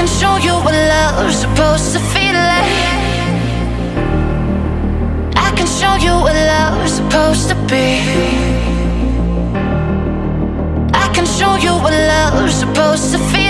can show you what love's supposed to feel like. I can show you what love's supposed to be. I can show you what love's supposed to feel